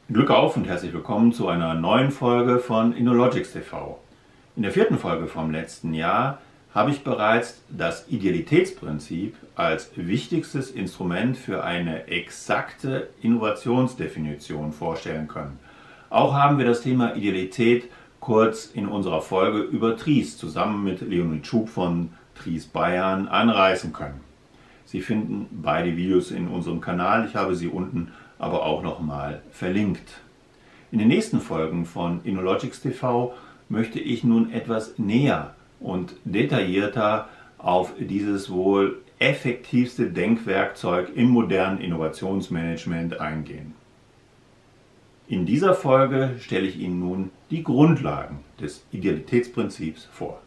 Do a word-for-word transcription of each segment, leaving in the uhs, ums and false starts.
Glück auf und herzlich willkommen zu einer neuen Folge von InnoLogics T V. In der vierten Folge vom letzten Jahr habe ich bereits das Idealitätsprinzip als wichtigstes Instrument für eine exakte Innovationsdefinition vorstellen können. Auch haben wir das Thema Idealität kurz in unserer Folge über Tries zusammen mit Leonid Schub von Tries Bayern anreißen können. Sie finden beide Videos in unserem Kanal, ich habe sie unten aber auch nochmal verlinkt. In den nächsten Folgen von InnoLogics T V möchte ich nun etwas näher und detaillierter auf dieses wohl effektivste Denkwerkzeug im modernen Innovationsmanagement eingehen. In dieser Folge stelle ich Ihnen nun die Grundlagen des Idealitätsprinzips vor.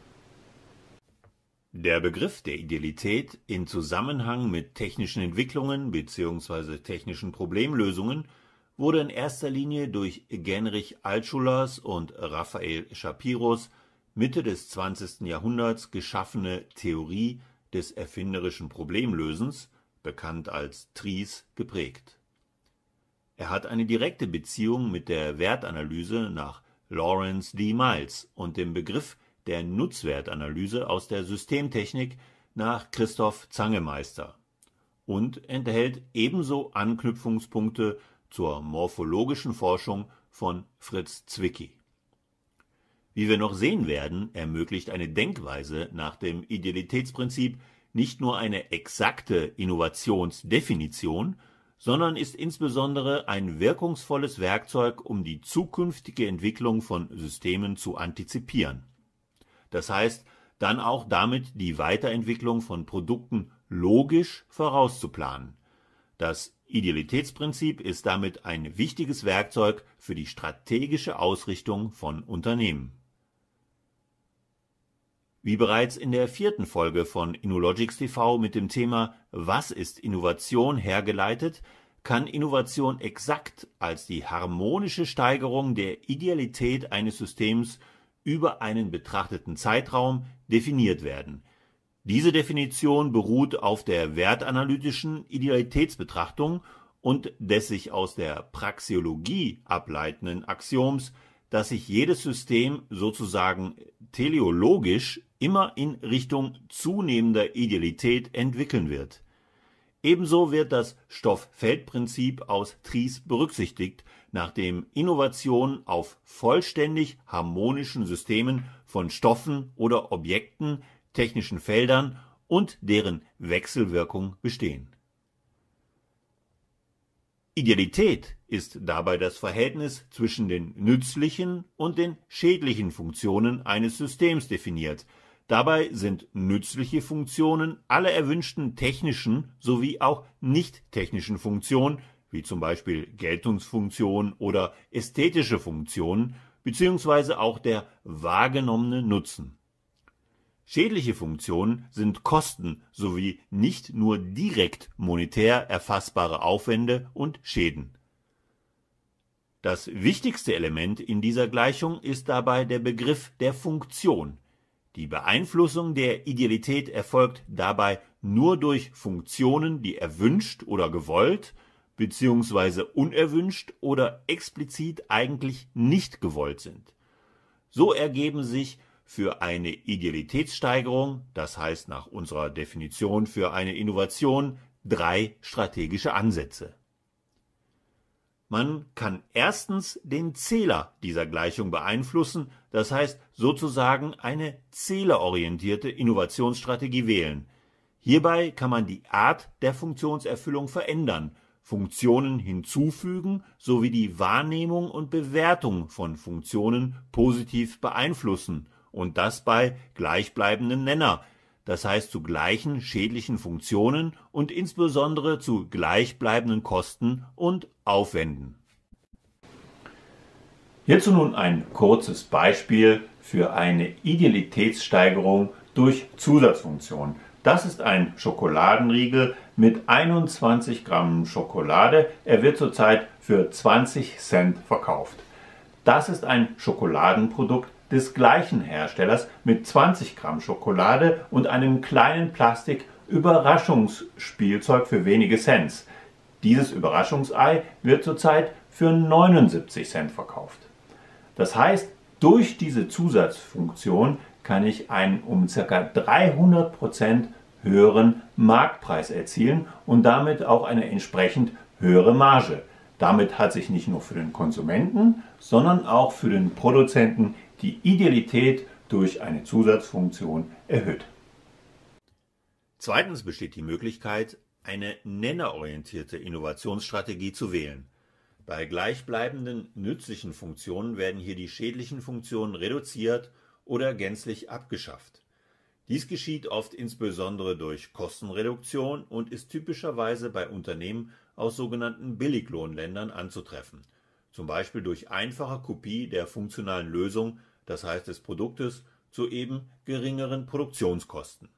Der Begriff der Idealität in Zusammenhang mit technischen Entwicklungen bzw. technischen Problemlösungen wurde in erster Linie durch Genrich Altschulers und Raphael Shapiros Mitte des zwanzigsten Jahrhunderts geschaffene Theorie des erfinderischen Problemlösens, bekannt als Tries, geprägt. Er hat eine direkte Beziehung mit der Wertanalyse nach Lawrence D. Miles und dem Begriff der Nutzwertanalyse aus der Systemtechnik nach Christoph Zangemeister und enthält ebenso Anknüpfungspunkte zur morphologischen Forschung von Fritz Zwicky. Wie wir noch sehen werden, ermöglicht eine Denkweise nach dem Idealitätsprinzip nicht nur eine exakte Innovationsdefinition, sondern ist insbesondere ein wirkungsvolles Werkzeug, um die zukünftige Entwicklung von Systemen zu antizipieren. Das heißt, dann auch damit die Weiterentwicklung von Produkten logisch vorauszuplanen. Das Idealitätsprinzip ist damit ein wichtiges Werkzeug für die strategische Ausrichtung von Unternehmen. Wie bereits in der vierten Folge von InnoLogics T V mit dem Thema „Was ist Innovation?" hergeleitet, kann Innovation exakt als die harmonische Steigerung der Idealität eines Systems über einen betrachteten Zeitraum definiert werden. Diese Definition beruht auf der wertanalytischen Idealitätsbetrachtung und des sich aus der Praxeologie ableitenden Axioms, dass sich jedes System sozusagen teleologisch immer in Richtung zunehmender Idealität entwickeln wird. Ebenso wird das Stoff-Feld-Prinzip aus Tries berücksichtigt, nachdem Innovation auf vollständig harmonischen Systemen von Stoffen oder Objekten, technischen Feldern und deren Wechselwirkung bestehen. Idealität ist dabei das Verhältnis zwischen den nützlichen und den schädlichen Funktionen eines Systems definiert. Dabei sind nützliche Funktionen alle erwünschten technischen sowie auch nicht-technischen Funktionen, wie zum Beispiel Geltungsfunktionen oder ästhetische Funktionen, beziehungsweise auch der wahrgenommene Nutzen. Schädliche Funktionen sind Kosten sowie nicht nur direkt monetär erfassbare Aufwände und Schäden. Das wichtigste Element in dieser Gleichung ist dabei der Begriff der Funktion. Die Beeinflussung der Idealität erfolgt dabei nur durch Funktionen, die erwünscht oder gewollt, beziehungsweise unerwünscht oder explizit eigentlich nicht gewollt sind. So ergeben sich für eine Idealitätssteigerung, das heißt nach unserer Definition für eine Innovation, drei strategische Ansätze. Man kann erstens den Zähler dieser Gleichung beeinflussen, das heißt sozusagen eine zählerorientierte Innovationsstrategie wählen. Hierbei kann man die Art der Funktionserfüllung verändern, Funktionen hinzufügen sowie die Wahrnehmung und Bewertung von Funktionen positiv beeinflussen und das bei gleichbleibendem Nenner, das heißt zu gleichen schädlichen Funktionen und insbesondere zu gleichbleibenden Kosten und Aufwänden. Hierzu nun ein kurzes Beispiel für eine Idealitätssteigerung durch Zusatzfunktion. Das ist ein Schokoladenriegel mit einundzwanzig Gramm Schokolade. Er wird zurzeit für zwanzig Cent verkauft. Das ist ein Schokoladenprodukt des gleichen Herstellers mit zwanzig Gramm Schokolade und einem kleinen Plastik-Überraschungsspielzeug für wenige Cents. Dieses Überraschungsei wird zurzeit für neunundsiebzig Cent verkauft. Das heißt, durch diese Zusatzfunktion kann ich einen um ca. dreihundert Prozent höheren Marktpreis erzielen und damit auch eine entsprechend höhere Marge. Damit hat sich nicht nur für den Konsumenten, sondern auch für den Produzenten die Idealität durch eine Zusatzfunktion erhöht. Zweitens besteht die Möglichkeit, eine nennerorientierte Innovationsstrategie zu wählen. Bei gleichbleibenden nützlichen Funktionen werden hier die schädlichen Funktionen reduziert oder gänzlich abgeschafft. Dies geschieht oft insbesondere durch Kostenreduktion und ist typischerweise bei Unternehmen aus sogenannten Billiglohnländern anzutreffen, zum Beispiel durch einfache Kopie der funktionalen Lösung, das heißt des Produktes, zu eben geringeren Produktionskosten.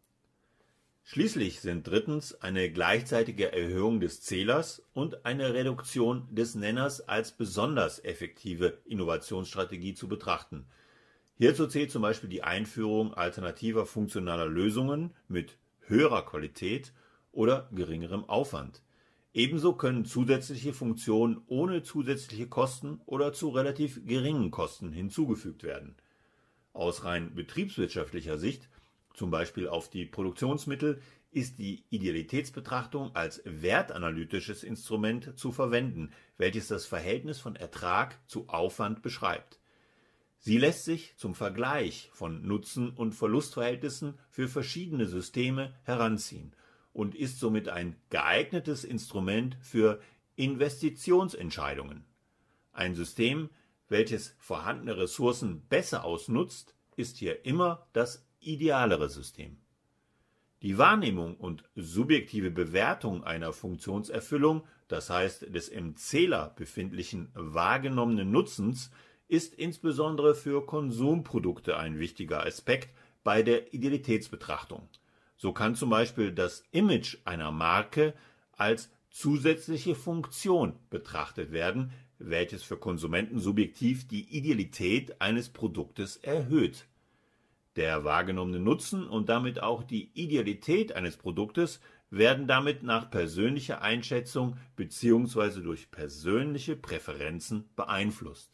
Schließlich sind drittens eine gleichzeitige Erhöhung des Zählers und eine Reduktion des Nenners als besonders effektive Innovationsstrategie zu betrachten. Hierzu zählt zum Beispiel die Einführung alternativer funktionaler Lösungen mit höherer Qualität oder geringerem Aufwand. Ebenso können zusätzliche Funktionen ohne zusätzliche Kosten oder zu relativ geringen Kosten hinzugefügt werden. Aus rein betriebswirtschaftlicher Sicht, zum Beispiel auf die Produktionsmittel, ist die Idealitätsbetrachtung als wertanalytisches Instrument zu verwenden, welches das Verhältnis von Ertrag zu Aufwand beschreibt. Sie lässt sich zum Vergleich von Nutzen- und Verlustverhältnissen für verschiedene Systeme heranziehen und ist somit ein geeignetes Instrument für Investitionsentscheidungen. Ein System, welches vorhandene Ressourcen besser ausnutzt, ist hier immer das idealere System. Die Wahrnehmung und subjektive Bewertung einer Funktionserfüllung, das heißt des im Zähler befindlichen wahrgenommenen Nutzens, ist insbesondere für Konsumprodukte ein wichtiger Aspekt bei der Idealitätsbetrachtung. So kann zum Beispiel das Image einer Marke als zusätzliche Funktion betrachtet werden, welches für Konsumenten subjektiv die Idealität eines Produktes erhöht. Der wahrgenommene Nutzen und damit auch die Idealität eines Produktes werden damit nach persönlicher Einschätzung bzw. durch persönliche Präferenzen beeinflusst.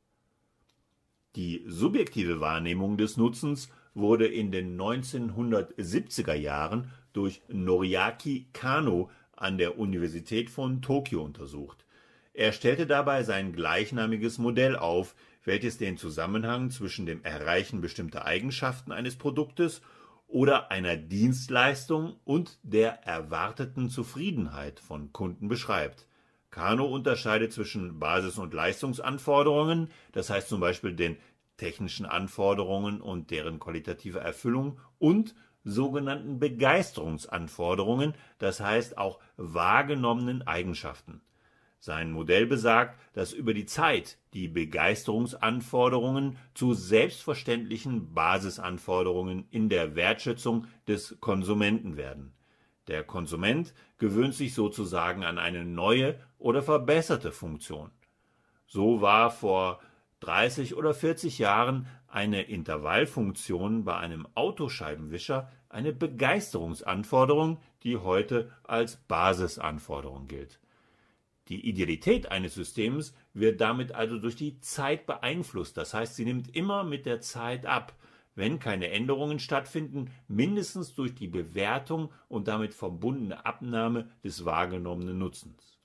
Die subjektive Wahrnehmung des Nutzens wurde in den neunzehnhundertsiebziger Jahren durch Noriaki Kano an der Universität von Tokio untersucht. Er stellte dabei sein gleichnamiges Modell auf, welches den Zusammenhang zwischen dem Erreichen bestimmter Eigenschaften eines Produktes oder einer Dienstleistung und der erwarteten Zufriedenheit von Kunden beschreibt. Kano unterscheidet zwischen Basis- und Leistungsanforderungen, das heißt zum Beispiel den technischen Anforderungen und deren qualitative Erfüllung, und sogenannten Begeisterungsanforderungen, das heißt auch wahrgenommenen Eigenschaften. Sein Modell besagt, dass über die Zeit die Begeisterungsanforderungen zu selbstverständlichen Basisanforderungen in der Wertschätzung des Konsumenten werden. Der Konsument gewöhnt sich sozusagen an eine neue oder verbesserte Funktion. So war vor dreißig oder vierzig Jahren eine Intervallfunktion bei einem Autoscheibenwischer eine Begeisterungsanforderung, die heute als Basisanforderung gilt. Die Idealität eines Systems wird damit also durch die Zeit beeinflusst, das heißt, sie nimmt immer mit der Zeit ab, wenn keine Änderungen stattfinden, mindestens durch die Bewertung und damit verbundene Abnahme des wahrgenommenen Nutzens.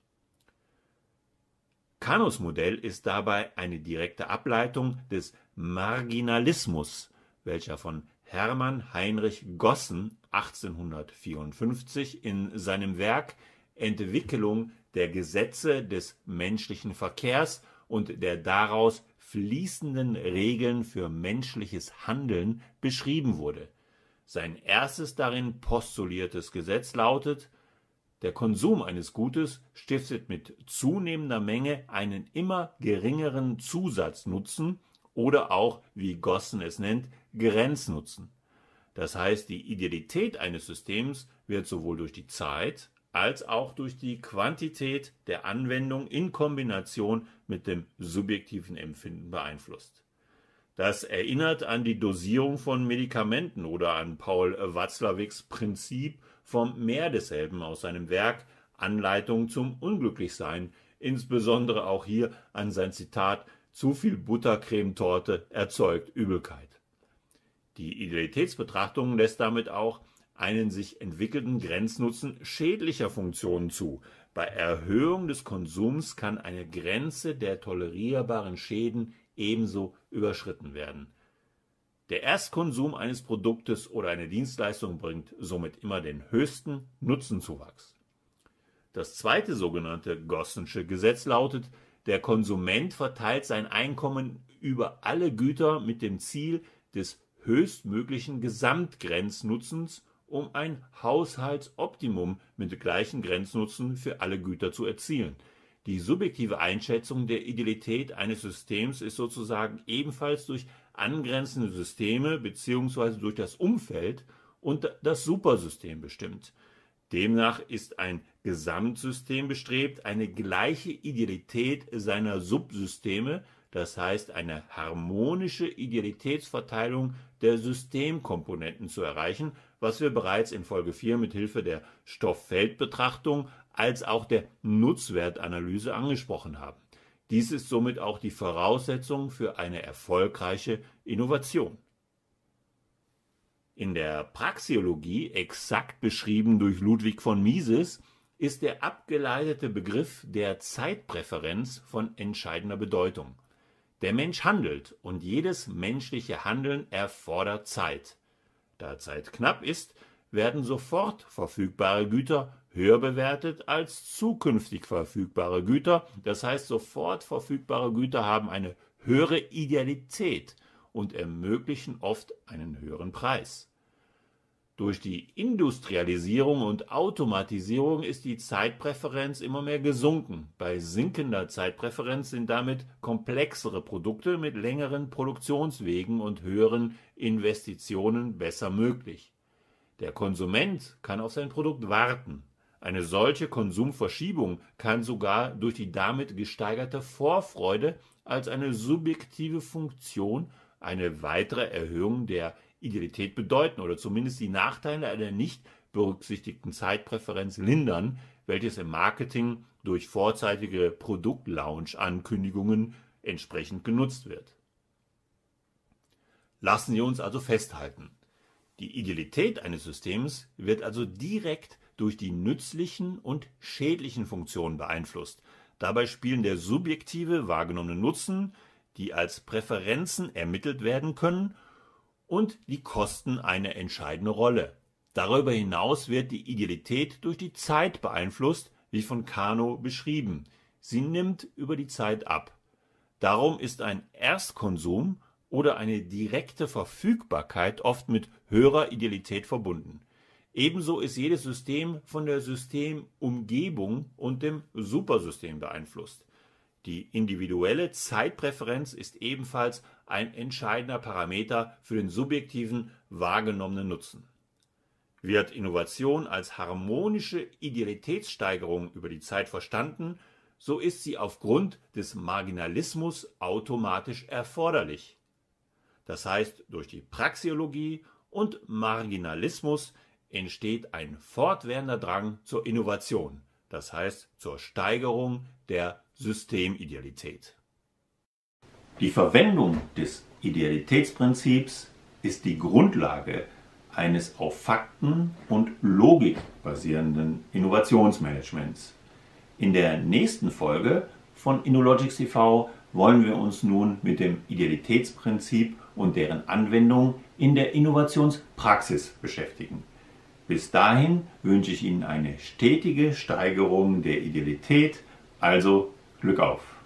Kanos Modell ist dabei eine direkte Ableitung des Marginalismus, welcher von Hermann Heinrich Gossen achtzehnhundertvierundfünfzig in seinem Werk Entwicklung der Gesetze des menschlichen Verkehrs und der daraus fließenden Regeln für menschliches Handeln beschrieben wurde. Sein erstes darin postuliertes Gesetz lautet: Der Konsum eines Gutes stiftet mit zunehmender Menge einen immer geringeren Zusatznutzen oder auch, wie Gossen es nennt, Grenznutzen. Das heißt, die Idealität eines Systems wird sowohl durch die Zeit als auch durch die Quantität der Anwendung in Kombination mit dem subjektiven Empfinden beeinflusst. Das erinnert an die Dosierung von Medikamenten oder an Paul Watzlawicks Prinzip vom Mehr desselben aus seinem Werk Anleitung zum Unglücklichsein, insbesondere auch hier an sein Zitat „Zu viel Buttercremetorte erzeugt Übelkeit". Die Idealitätsbetrachtung lässt damit auch einen sich entwickelnden Grenznutzen schädlicher Funktionen zu. Bei Erhöhung des Konsums kann eine Grenze der tolerierbaren Schäden ebenso überschritten werden. Der Erstkonsum eines Produktes oder einer Dienstleistung bringt somit immer den höchsten Nutzenzuwachs. Das zweite sogenannte Gossensche Gesetz lautet: Der Konsument verteilt sein Einkommen über alle Güter mit dem Ziel des höchstmöglichen Gesamtgrenznutzens, um ein Haushaltsoptimum mit gleichem Grenznutzen für alle Güter zu erzielen. Die subjektive Einschätzung der Idealität eines Systems ist sozusagen ebenfalls durch angrenzende Systeme bzw. durch das Umfeld und das Supersystem bestimmt. Demnach ist ein Gesamtsystem bestrebt, eine gleiche Idealität seiner Subsysteme, das heißt eine harmonische Idealitätsverteilung der Systemkomponenten zu erreichen, was wir bereits in Folge vier mit Hilfe der Stofffeldbetrachtung als auch der Nutzwertanalyse angesprochen haben. Dies ist somit auch die Voraussetzung für eine erfolgreiche Innovation. In der Praxeologie, exakt beschrieben durch Ludwig von Mises, ist der abgeleitete Begriff der Zeitpräferenz von entscheidender Bedeutung. Der Mensch handelt und jedes menschliche Handeln erfordert Zeit. Da Zeit knapp ist, werden sofort verfügbare Güter höher bewertet als zukünftig verfügbare Güter. Das heißt, sofort verfügbare Güter haben eine höhere Idealität und ermöglichen oft einen höheren Preis. Durch die Industrialisierung und Automatisierung ist die Zeitpräferenz immer mehr gesunken. Bei sinkender Zeitpräferenz sind damit komplexere Produkte mit längeren Produktionswegen und höheren Investitionen besser möglich. Der Konsument kann auf sein Produkt warten. Eine solche Konsumverschiebung kann sogar durch die damit gesteigerte Vorfreude als eine subjektive Funktion eine weitere Erhöhung der Idealität bedeuten oder zumindest die Nachteile einer nicht berücksichtigten Zeitpräferenz lindern, welches im Marketing durch vorzeitige Produktlaunch-Ankündigungen entsprechend genutzt wird. Lassen Sie uns also festhalten: Die Idealität eines Systems wird also direkt durch die nützlichen und schädlichen Funktionen beeinflusst. Dabei spielen der subjektive wahrgenommene Nutzen, die als Präferenzen ermittelt werden können, und die Kosten eine entscheidende Rolle. Darüber hinaus wird die Idealität durch die Zeit beeinflusst, wie von Kano beschrieben. Sie nimmt über die Zeit ab. Darum ist ein Erstkonsum oder eine direkte Verfügbarkeit oft mit höherer Idealität verbunden. Ebenso ist jedes System von der Systemumgebung und dem Supersystem beeinflusst. Die individuelle Zeitpräferenz ist ebenfalls ein entscheidender Parameter für den subjektiven wahrgenommenen Nutzen. Wird Innovation als harmonische Idealitätssteigerung über die Zeit verstanden, so ist sie aufgrund des Marginalismus automatisch erforderlich. Das heißt, durch die Praxeologie und Marginalismus entsteht ein fortwährender Drang zur Innovation, das heißt zur Steigerung der Systemidealität. Die Verwendung des Idealitätsprinzips ist die Grundlage eines auf Fakten und Logik basierenden Innovationsmanagements. In der nächsten Folge von InnoLogics T V wollen wir uns nun mit dem Idealitätsprinzip und deren Anwendung in der Innovationspraxis beschäftigen. Bis dahin wünsche ich Ihnen eine stetige Steigerung der Idealität, also Glück auf!